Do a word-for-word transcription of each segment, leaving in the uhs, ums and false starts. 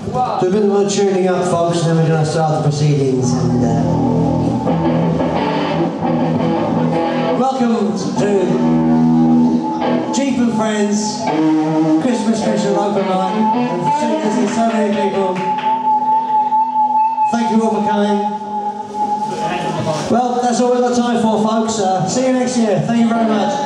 Do a bit more tuning up, folks, and then we're going to start the proceedings. And, uh, welcome to Jeep and Friends Christmas special open night. And seeing this in so many people. Thank you all for coming. Well, that's all we've got time for, folks. Uh, see you next year. Thank you very much.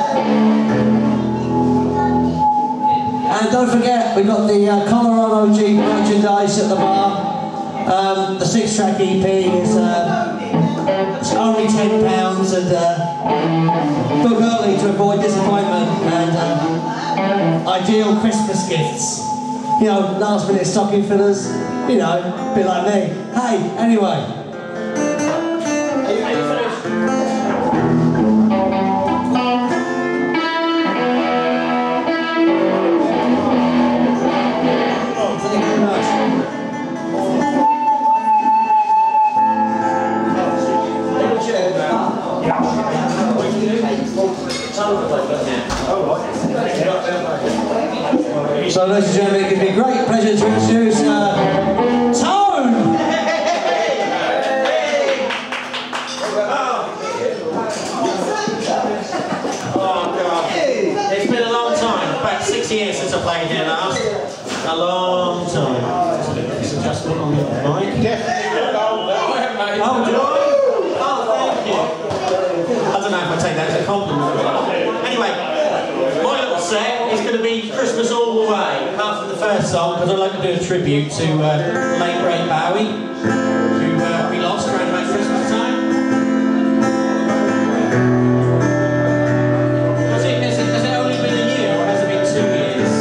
And don't forget, we've got the uh, Colorado Jeep merchandise at the bar. Um, the six-track E P is uh, it's only ten pounds, and uh, book early to avoid disappointment and uh, ideal Christmas gifts. You know, last-minute stocking fillers. You know, a bit like me. Hey, anyway. Are you, are you finished? So, ladies and gentlemen, it gives me a great pleasure to introduce uh, Tone! Oh, God. It's been a long time, about six years since I played here last. A long time. Just adjustment on the mic. Oh, do I? Oh, thank you. I don't know if I take that as a compliment. Anyway, my little set is going to be Christmas all the way, apart from the first song, because I'd like to do a tribute to uh, late great Bowie, who uh, we lost around about Christmas time. Has it, has, it, has it only been a year, or has it been two years?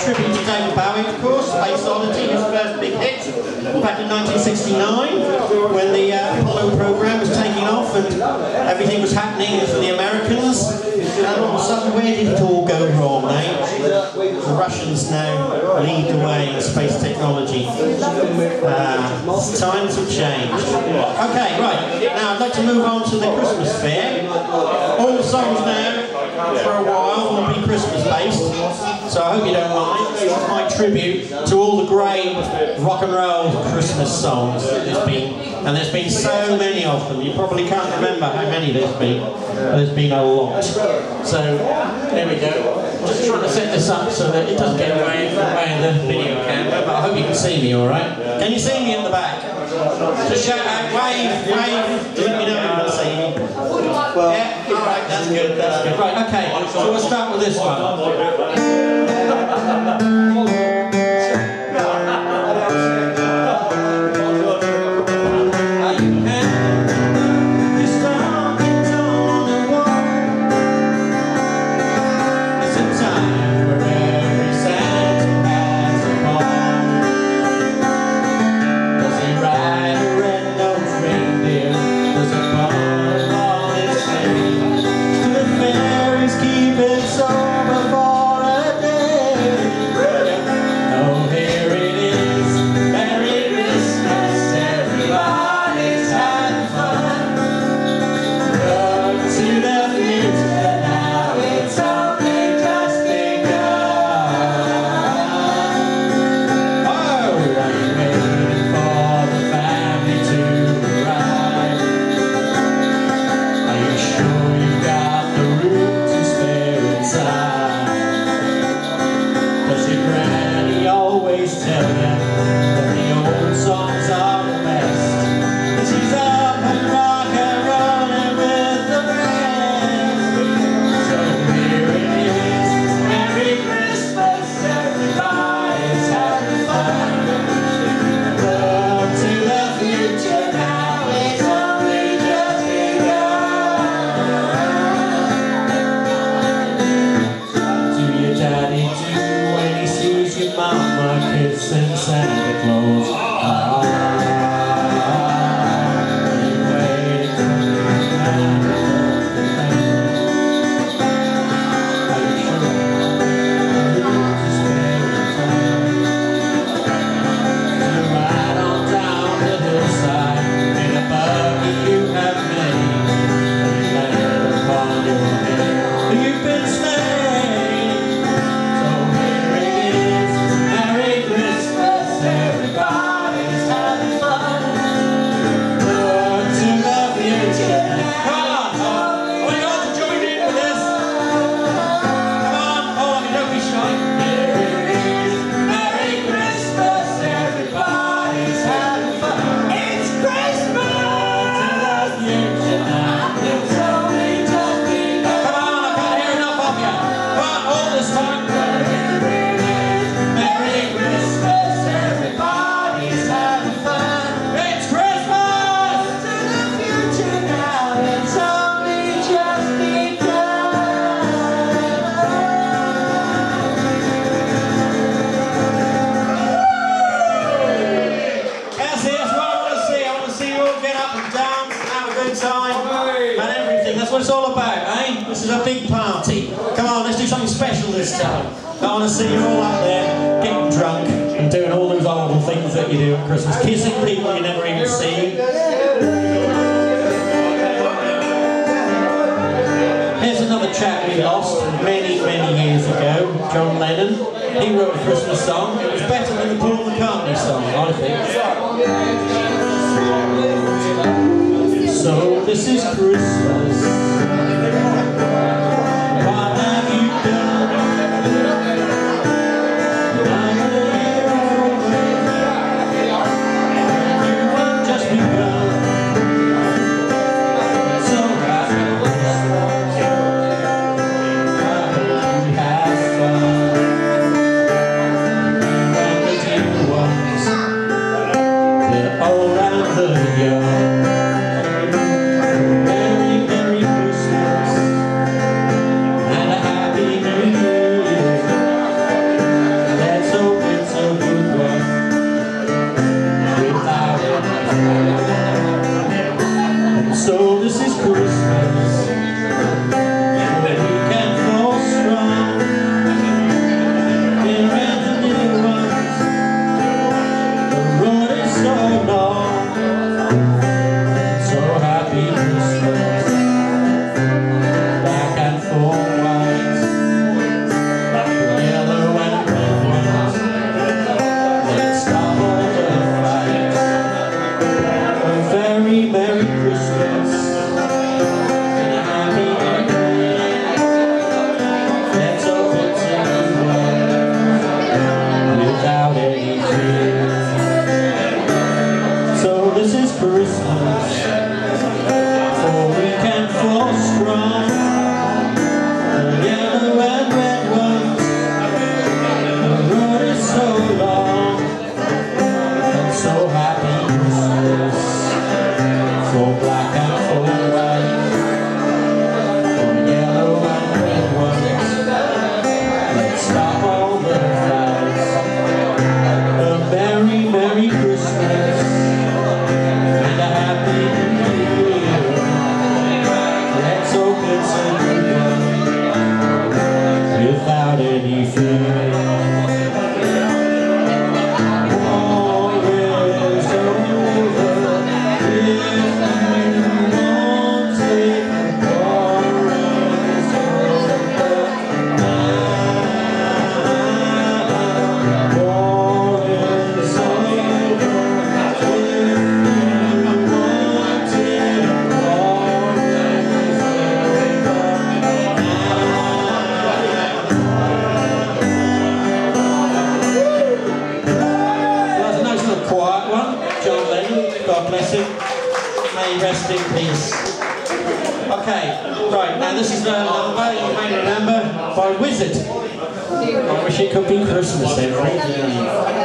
tribute to David Bowie, of course, Space Oddity, his first big hit, back in nineteen sixty-nine, when the uh, Apollo program was taking off and everything was happening for the Americans. And all of a sudden, where did it all go wrong, eh? The Russians now lead the way in space technology. Uh, times have changed. Okay, right. Now I'd like to move on to the Christmas fair. All the songs now, for a while, will be Christmas based. So I hope you don't mind. This is my tribute to all the great rock and roll Christmas songs that there's been. And there's been so many of them. You probably can't remember how many there's been. But there's been a lot. So, there we go. Just trying to set this up so that it doesn't get away from the video camera, but I hope you can see me alright. Can you see me in the back? Just shout out, wave, wave, to let me know you can see me. Yeah, alright, that's good, that's good. Right, okay, so we'll start with this one. That's what it's all about, eh? This is a big party. Come on, let's do something special this time. I want to see you all out there getting drunk and doing all those horrible things that you do at Christmas. Kissing people you never even see. Here's another chap we lost many, many years ago, John Lennon. He wrote a Christmas song. It was better than the Paul McCartney song, I think. So this is Christmas. What have you done? I'm here always. You have just begun. So happy. I hope you have fun. And the dear ones, the old and the young. Merry, Merry Christmas. God bless him. May he rest in peace. Okay, right, now this is another number you may remember by Wizard. I wish it could be Christmas every day.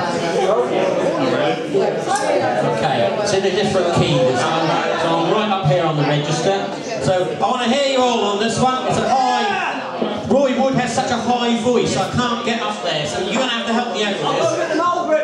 Okay, it's in a different key this time, so I'm right up here on the register. So I want to hear you all on this one. It's a high. Roy Wood has such a high voice, I can't get up there, so you're going to have to help me out with this.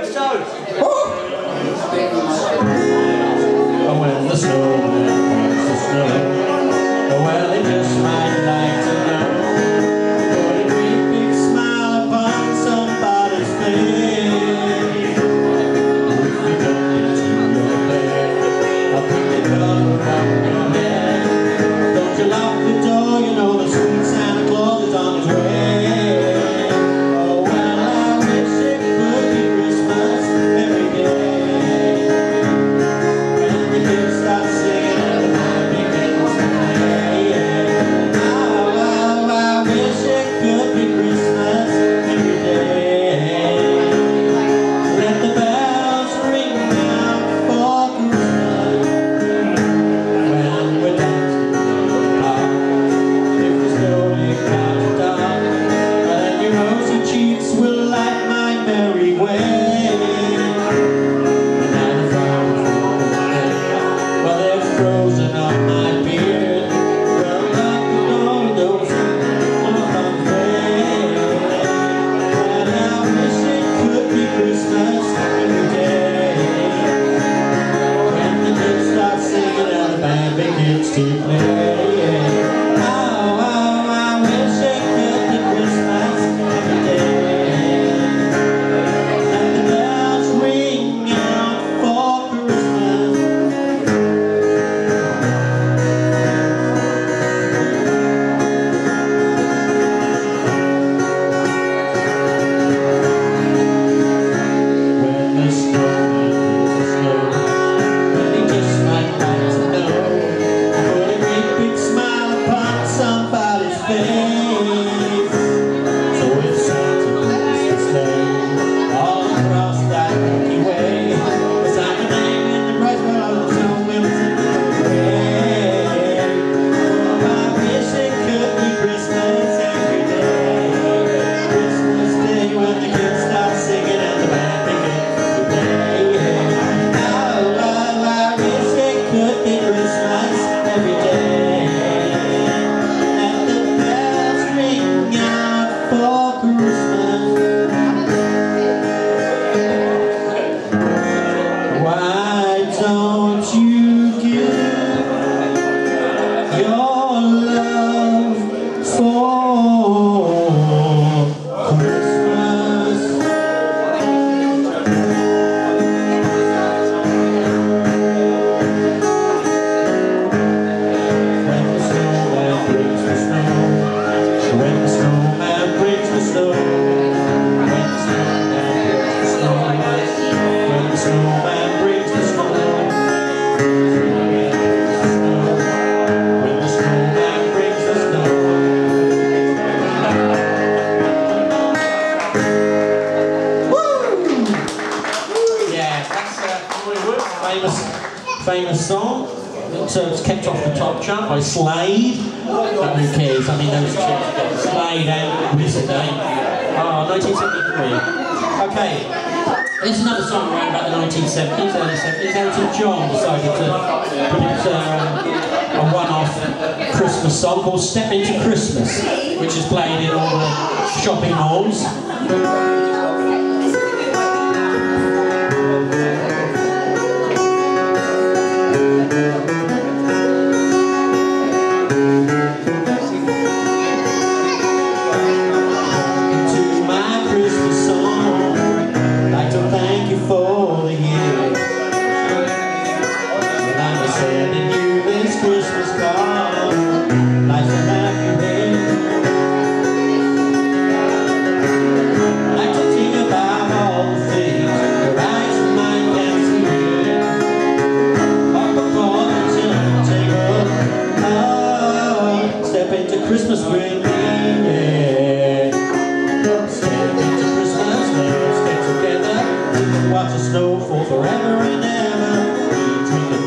Oh, when the snow melts the snow, oh, well, it just might like to know. Put a great big smile upon somebody's face. If you don't get to your bed, I'll pick it up around your head. Don't you lock the door, you know the sweet Santa Claus is on his way. Oh, well, I wish it could be Christmas every day. When the kids start singing and the band begins to play. Oh, oh, I wish it could be Christmas every day. Let the bells ring out for Christmas. When we're dancing in the park, if the slowly comes dark, and your rosy cheeks will light my merry way. And now the flowers won't stay, well, they're frozen on my beard. Well, lock the door and don't say I'm afraid. And I wish it could be Christmas every day. When the kids start singing and the band begins to play. Oh, oh, I wish it could be Christmas every day. Let the bells ring out for Christmas. When the snowman brings the snow, well, he just might like to know. Put a great big smile upon somebody's face. So if Santa brings the sleigh all across that Milky Way, it's like a name in the bright world of so Wilson way. Oh, I wish it could be Christmas every day. Christmas Day when the kids start singing and the band begins to play. Oh, oh, I wish it could be Christmas every day. Let the bells ring out for Christmas. Why don't you give your love for Christmas? When the snowman brings the snow, when the snowman brings the snow, when the snowman brings the snow, when the snowman brings the snow, when the snowman brings the snow. Woo! Yeah, that's uh, Roy Wood, famous, famous song. So it's kept off the top chart by Slade. But who cares? I mean, those chicks got Slade and Wizard, eh? Oh, nineteen seventy-three. Okay. This is another song around about the nineteen seventies, early seventies. Elton John decided to produce uh, a one-off Christmas song called Step Into Christmas, which is played in all the shopping malls. To my Christmas song, I'd like to thank you for the year. When I'm sending you this Christmas card, nice to have you here. I'd like to think about all the things your eyes and mine can see. Up before the dinner table, oh, step into Christmas with me, yeah. Step into Christmas, let's get together. Watch the snow fall forever and ever. We drink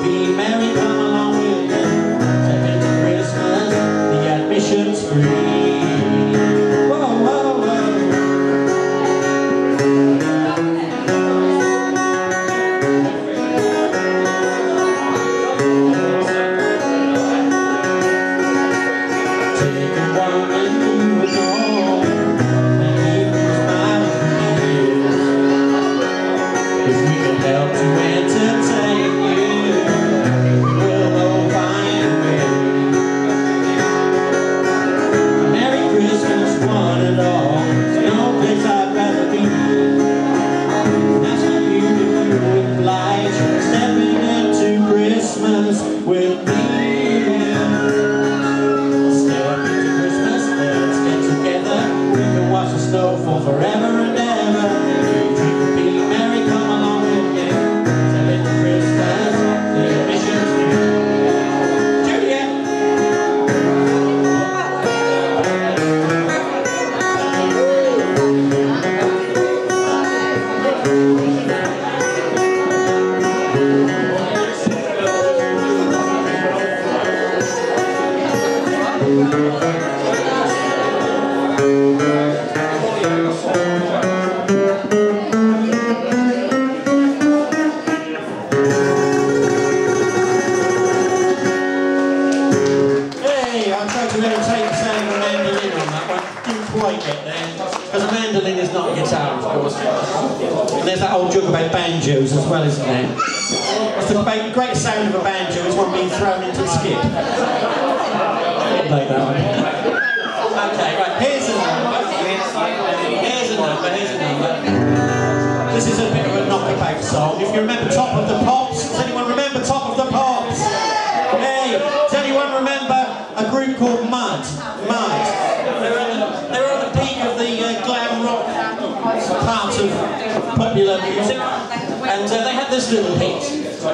course. And there's that old joke about banjos as well, isn't there? What's the greatest sound of a banjo is one being thrown into the skip. Like that one. Okay, right, here's a number. Here's a number, here's a number. This is a bit of a knockabout song. If you remember Top of the Pops, does anyone remember Top of the Pops? Hey, does anyone remember a group called Mud? Mud. They were on the, they were on the peak of the uh, glam rock part of popular music, and uh, they had this little hit.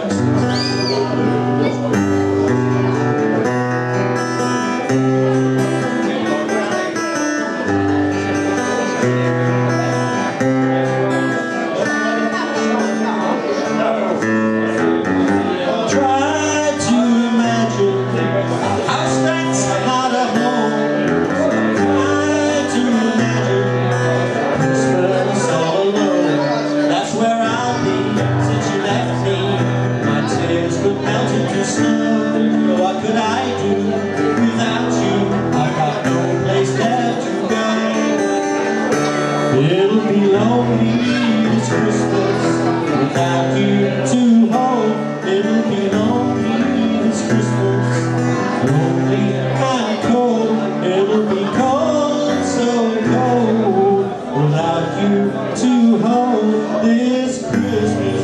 It'll be lonely this Christmas without you to hold. It'll be lonely this Christmas, lonely and cold. It'll be cold, so cold, without you to hold this Christmas.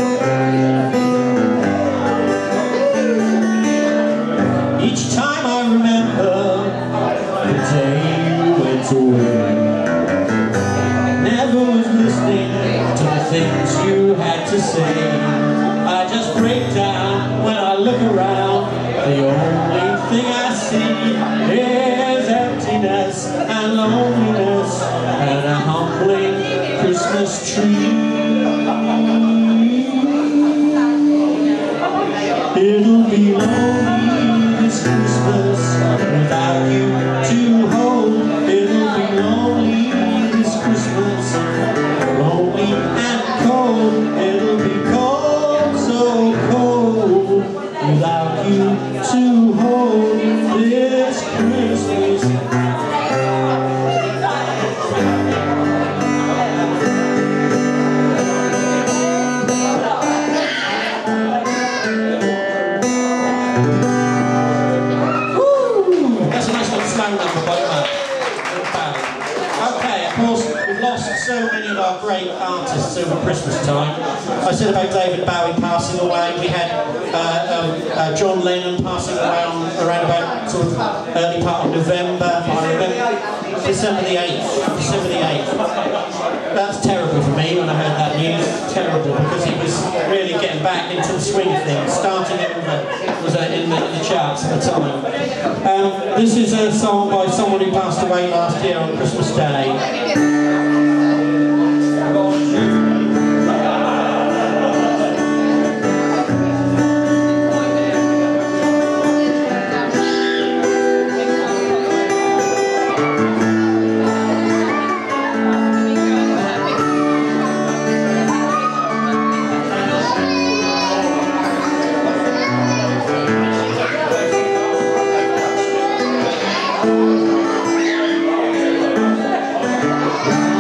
Each time I remember the day you went away, never was listening to the things you had to say. I just break down when I look around. The only thing I see is emptiness and loneliness and a humbling Christmas tree. It'll be lonely this Christmas without you to hold. It'll be lonely this Christmas, lonely and cold. It'll be cold, so cold, without you to hold this Christmas. That's a nice little slow number by Matt. Okay, of course, we've lost so many of our great artists over Christmas time. I said about David Bowie passing away. We had uh, um, uh, John Lennon passing away on, around about sort of early part of November. I remember December the eighth. December the eighth. That's terrible for me when I heard that news. Terrible, because he was really getting back into the swing of things, starting in the, was uh, in, the, in the charts at the time. Um, this is a song by someone who passed away last year on Christmas Day. Thank you.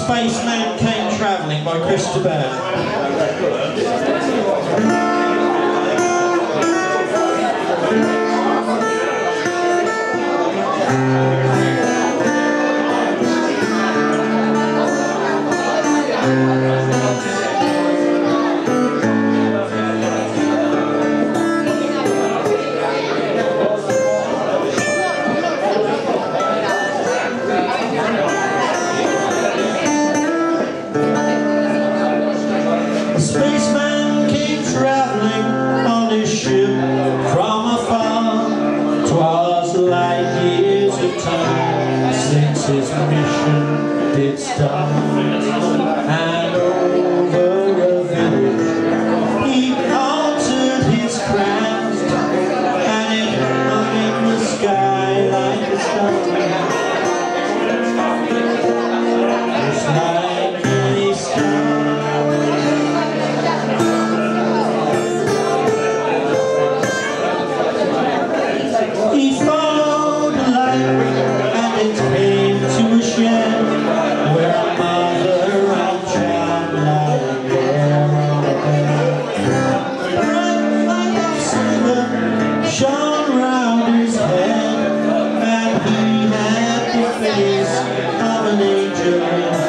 Spaceman Came Travelling by Chris de Burgh. Spaceman came travelling on his ship from afar. 'Twas light years of time since his mission did start. And over a village he altered his craft, and it hung in the sky like a star. Just like any star. He followed the light, and it came to a shed where a mother and child lay there on a bed. A bright light of silver shone round his head, and he had the face of an angel.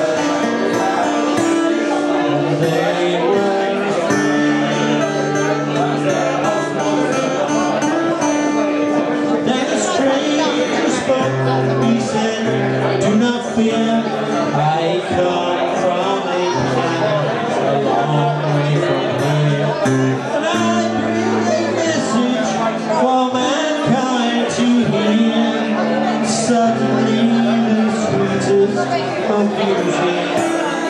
And they were he said, "Do not fear, I come from a planet a long way from here, and I bring a message for mankind to hear." Suddenly the sweetest of music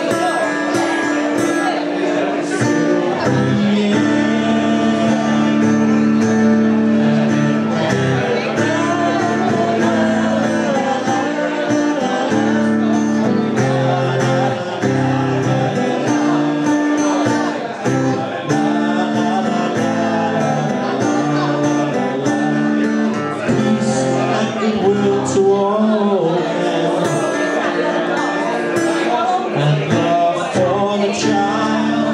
to all men, and love for the child.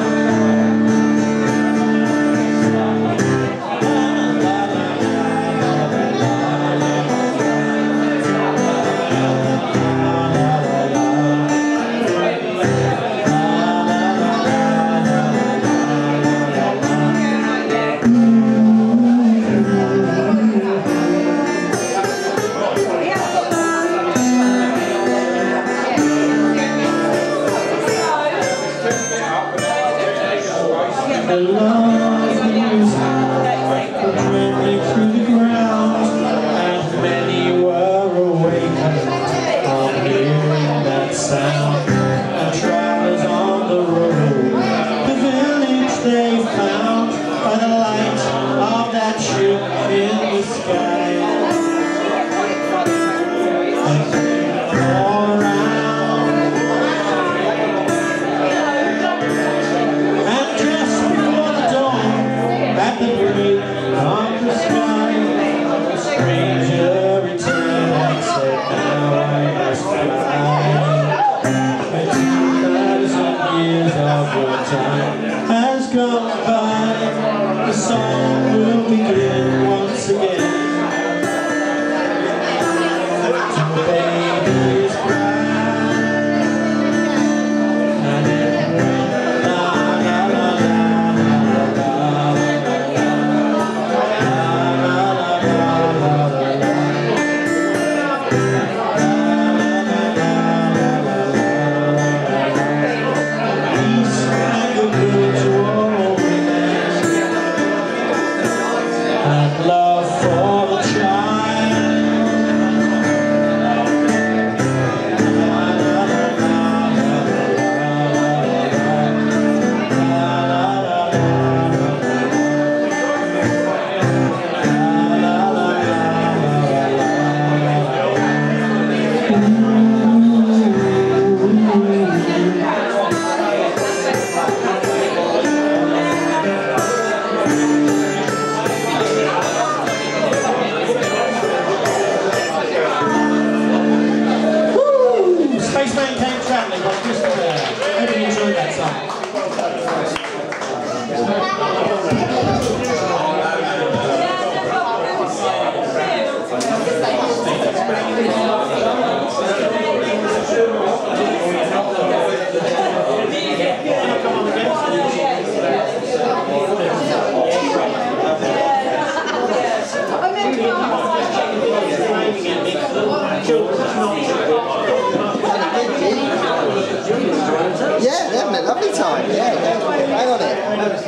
The love music went me through the ground, and many were awakened on hearing that sound. And travellers on the road, the village they found by the light of that ship in the sky. And came all around, and just at the break of the sky, the stranger returned and said, "Now I must fly." And two thousand years of your time has gone by. The song will begin once again. To the baby's cry, and it went la la la la la la. And love for the child. Yeah, hang on it.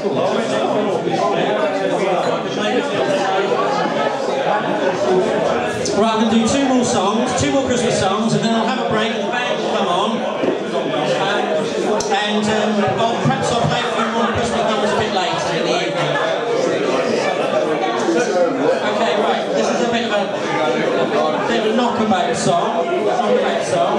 Right, I'm going to do two more songs, two more Christmas songs, and then I'll have a break and the band will come on. Um, and um, I'll, perhaps I'll play a few more Christmas numbers a bit later in the evening. Okay, right, this is a bit of a, a bit of a knockabout song. Knockabout song.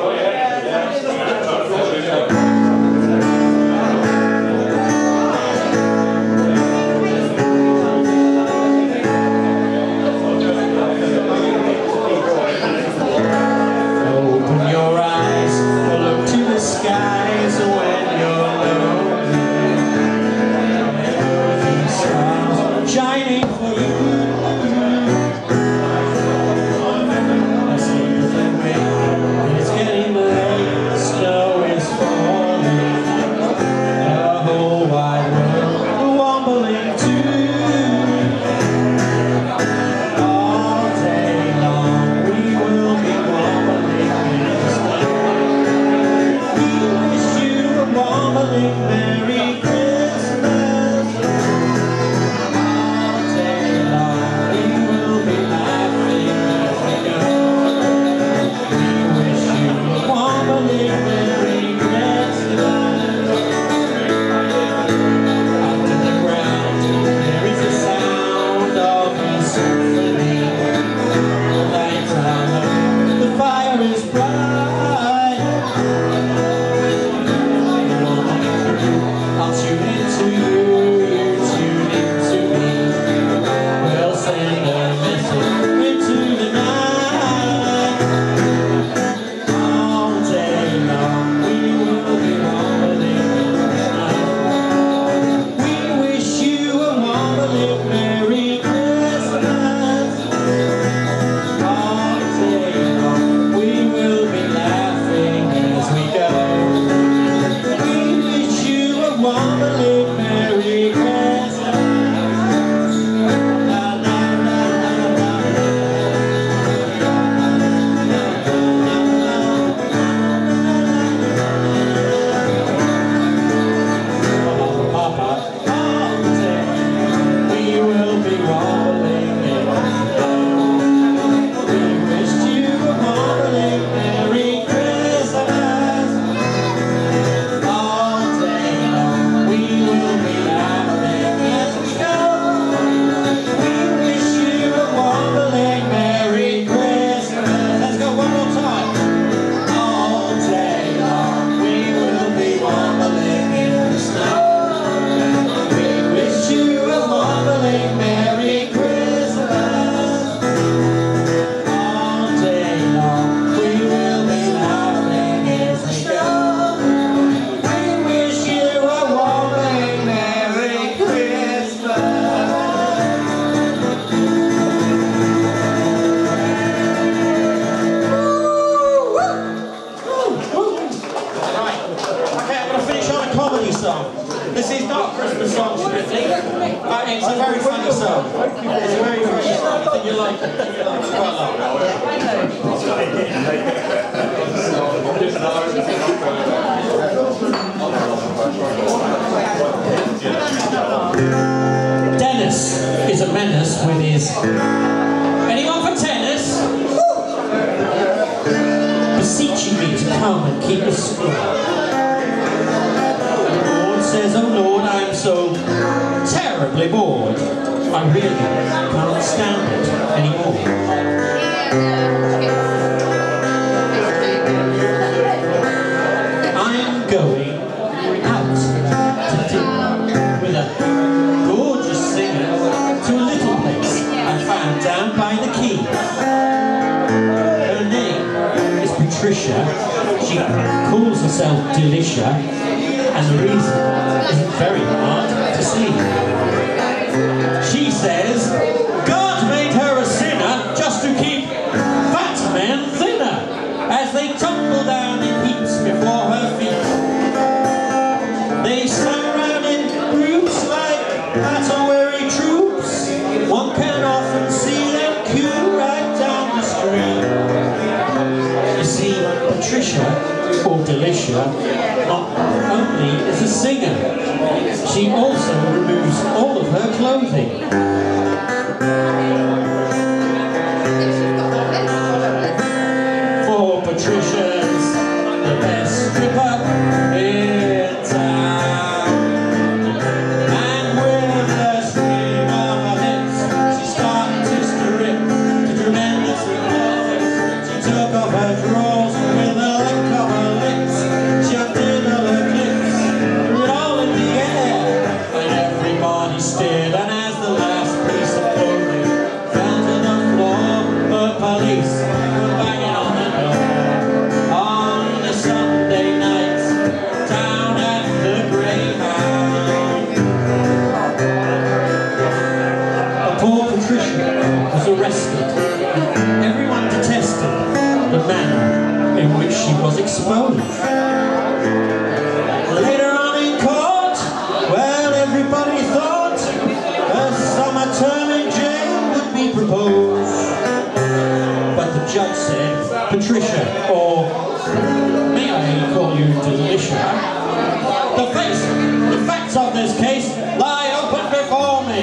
This is not a Christmas song, strictly, but it's a very funny song. It's a very funny song. I think you like it. You like it quite a lot. Dennis is a menace with his... Anyone for tennis? Beseeching me to come and keep us score. Says, oh Lord, I am so terribly bored. I really can't stand it anymore. I'm going out to dinner with a gorgeous singer to a little place I found down by the quay. Her name is Patricia. She calls herself Delicia. And the reason isn't very hard to see. She says, God made her a sinner just to keep fat men thinner, as they tumble down in heaps before her feet. They stand around in groups like battle-weary troops. One can often see them queue right down the street. You see, Patricia, or Delicia, not only is a singer, she also removes all of her clothing. For Patricia's the best stripper in town. And with a swing of her hips, she started to strip to tremendous applause. She took off her drawers with a lick of her lips. She undid all her clips, threw it all in the air, and everybody stared. And as the last piece of clothing fell to the floor, the police were banging on the door. On a Sunday night, down at the Greyhound, a poor Patricia was arrested. Everyone detested the manner in which she was exposed. Later on in court, well, everybody thought a summer term in jail would be proposed. But the judge said, Patricia, or may I call you Delicia, the face, the facts of this case lie open before me.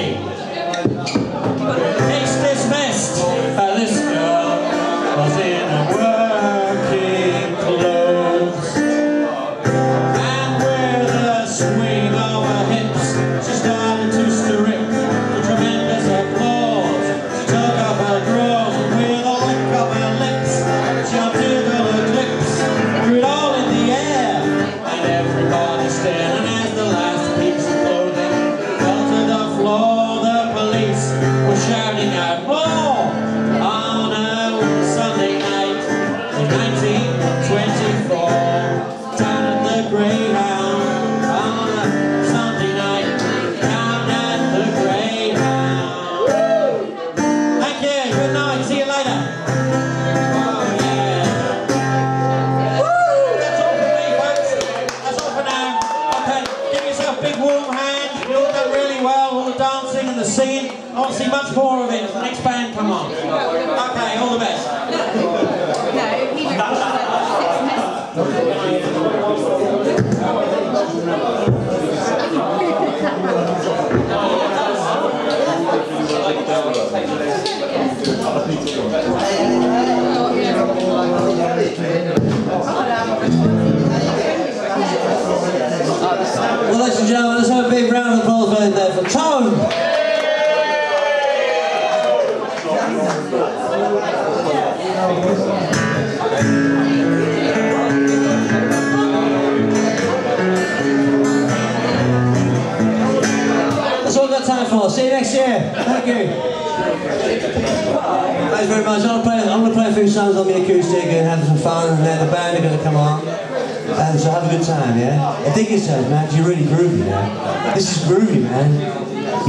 Case dismissed. Uh, this girl was in a working clothes, and with a swing of her hips, she started to strip to tremendous applause. She took off her drawers and with a lick of her lips, she undid all her clips, threw it all in the air, and everybody stared. And as the last piece of clothing fell to the floor, the police were shouting out more. On a Sunday night in nineteen twenty-four, down at the Greyhound. On a Sunday night, down at the Greyhound. Thank you, good night, see you later. Oh yeah. Woo! That's all for me, folks. That's all for now. Okay, give yourself a big warm hand. You all done really well, all the dancing and the singing. I want to see much more of it. The next band, come on. Okay, all the best. Well, ladies and gentlemen, let's have a big round of applause right there for Tone. That's all we've got time for. See you next year. Thank you. Thanks very much. I'm going to play a few songs on the acoustic and have some fun, and then the band are going to come on. And so have a good time, yeah? I think it sounds, man, 'cause you're really groovy now. This is groovy, man.